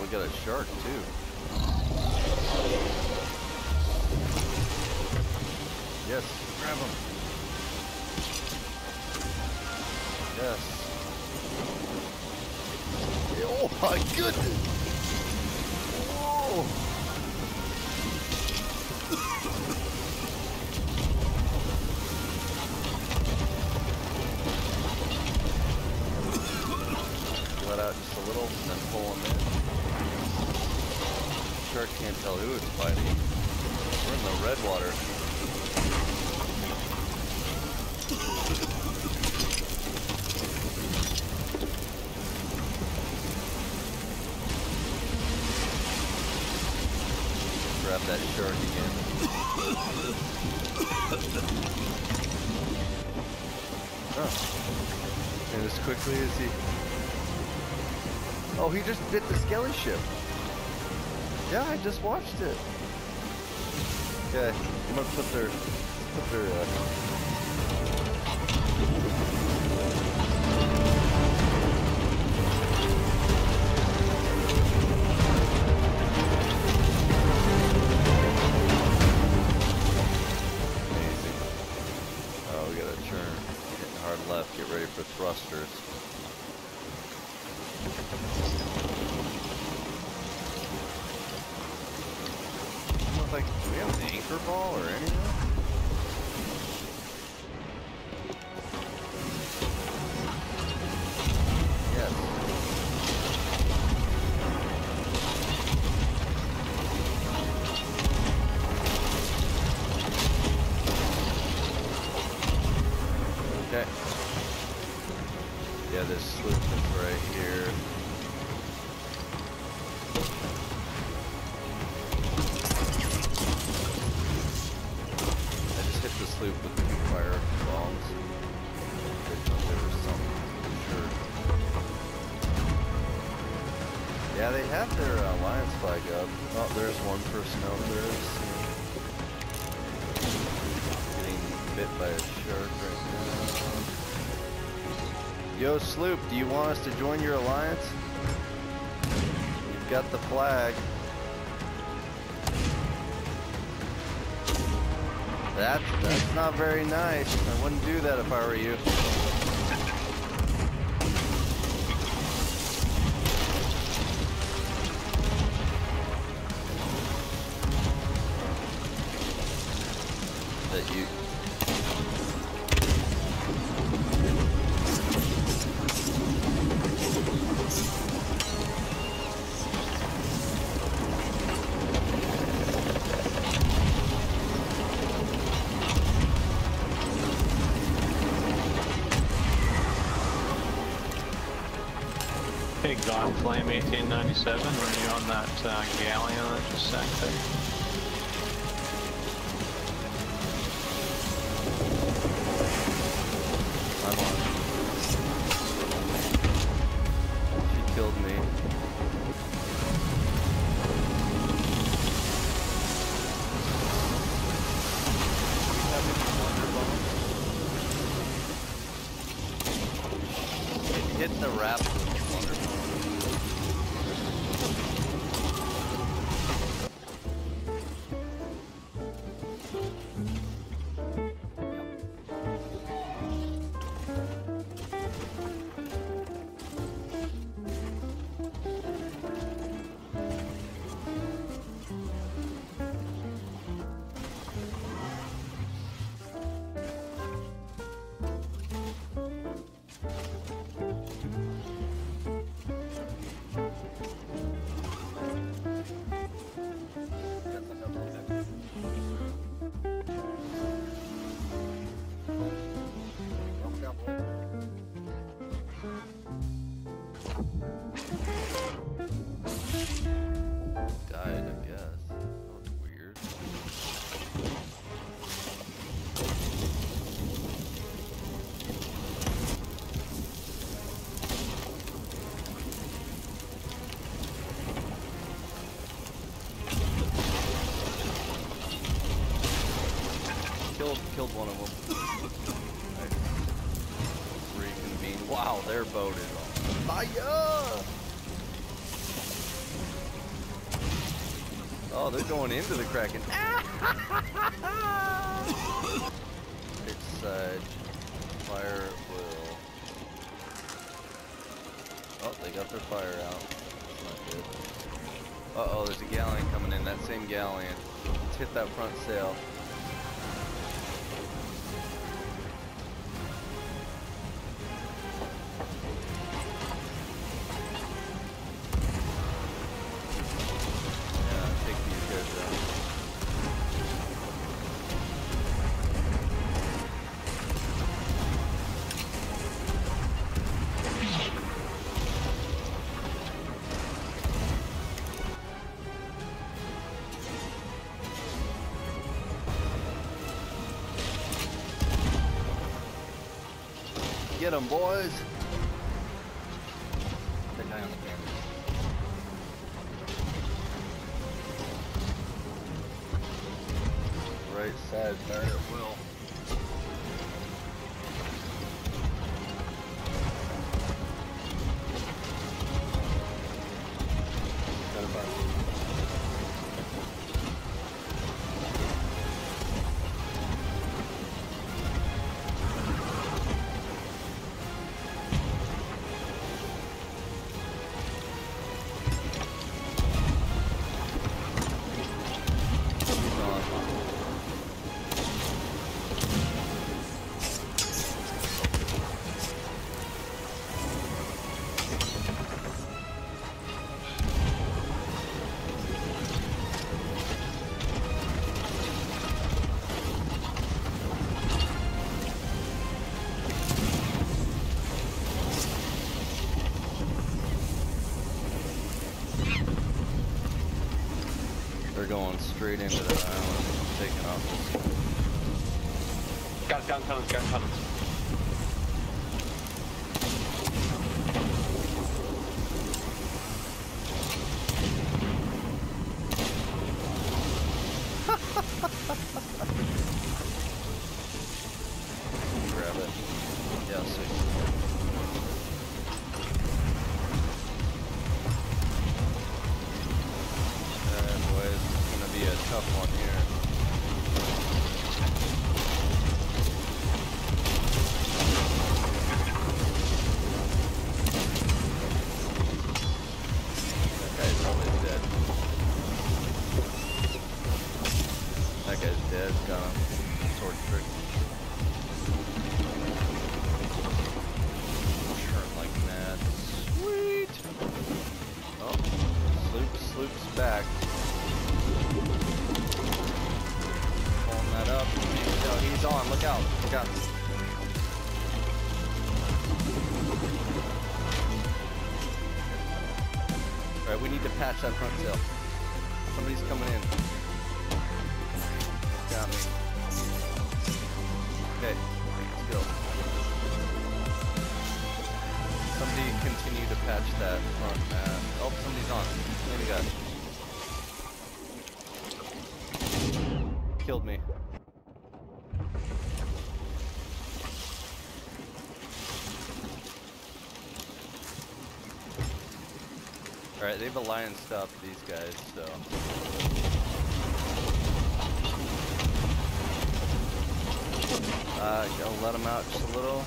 we got a shark too. Yes, grab him. Yes. Oh my goodness! Whoa! Let out just a little and then pull him in. Shark can't tell who it's fighting. We're in the red water. Grab that shark again. Oh. And as quickly as he... Oh, he just bit the skelly ship. Yeah, I just watched it. Okay, I'm gonna put their amazing. Oh, we gotta turn. Hitting hard left, get ready for thrusters. Like, do we have an anchor ball or anything? Yes. Okay. Yeah, this sloop is right here. The sloop with the fire bombs. There was something for sure. Yeah, they have their alliance flag up. Oh, there's one person out there. Getting bit by a shark right now. Yo, sloop, do you want us to join your alliance? You've got the flag. That's not very nice. I wouldn't do that if I were you. That you... Hey, Godflame 1897, were you on that Galleon that just sank there? I'm on. She killed me. Do we have any wonder bombs? It hit the raft with wonder bomb. Died, I guess. That was weird. Killed one of them. Reconvene. Wow, their boat is on fire! Oh, they're going into the Kraken. It's side. Fire at will. Oh, they got their fire out. That's not good. Uh-oh, there's a Galleon coming in. That same Galleon. Let's hit that front sail. Get them, boys! The guy on the camera. Right side there at will. Got a button. They're going straight into that island, taking off. Guys, gun tunnels, gun tunnels. Grab it. Yeah, sweet. Be a tough one here. That guy's probably dead. That guy's dead. Got him. Sword trick. Churn like mad. Sweet! Oh. Sloop's back. Pulling that up. No, he's on. Look out. Look out. Alright, we need to patch that front sail. Somebody's coming in. Got me. Okay, let's go. Somebody continue to patch that front mast. Oh, somebody's on. Maybe got it. Killed me. Alright, they've alliance stopped these guys, so. I'll let them out just a little.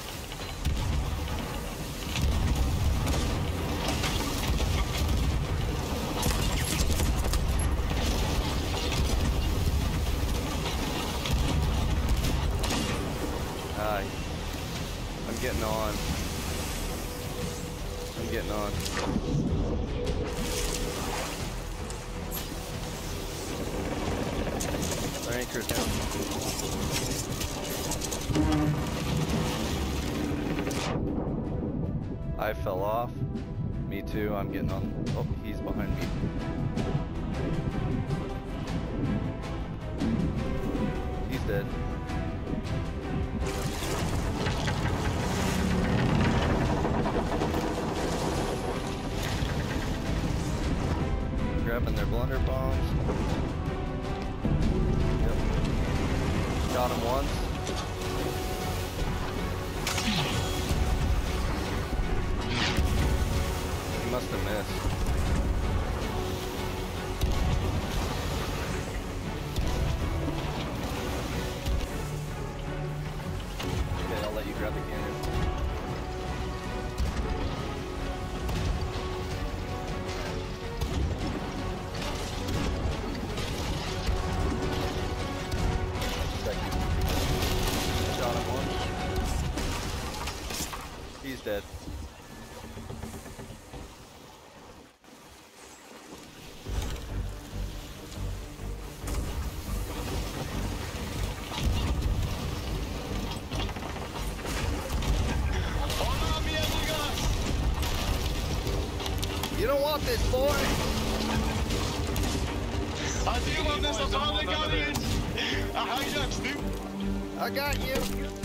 I'm getting on. I'm getting on. Our anchor's down. I fell off. Me too. I'm getting on. Oh, he's behind me. He's dead. Grabbing their blunder bombs. Yep. Got him once. He must have missed. You don't want this, boy. I do want this. I found the Galleon. I hijacked sloop. I got you.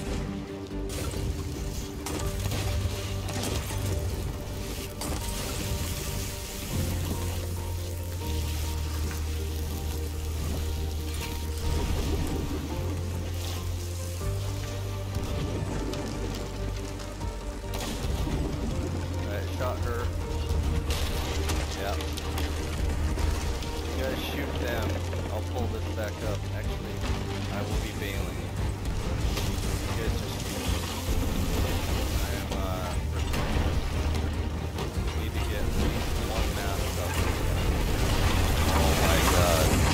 Shot her. Yeah. You guys shoot them. I'll pull this back up. Actually, I will be bailing. You guys just I am recording this. Need to get at least one mask up. Oh my god.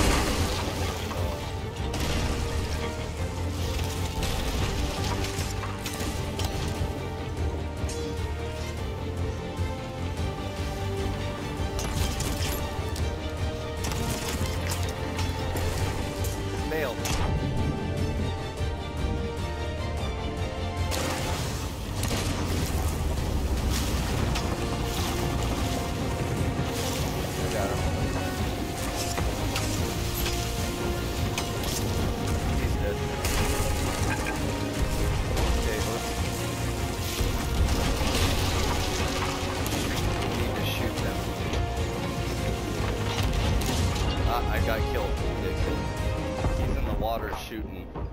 Failed. I got him. He's dead. Okay, let's need to shoot them. Ah, I got killed. He's in the water shooting.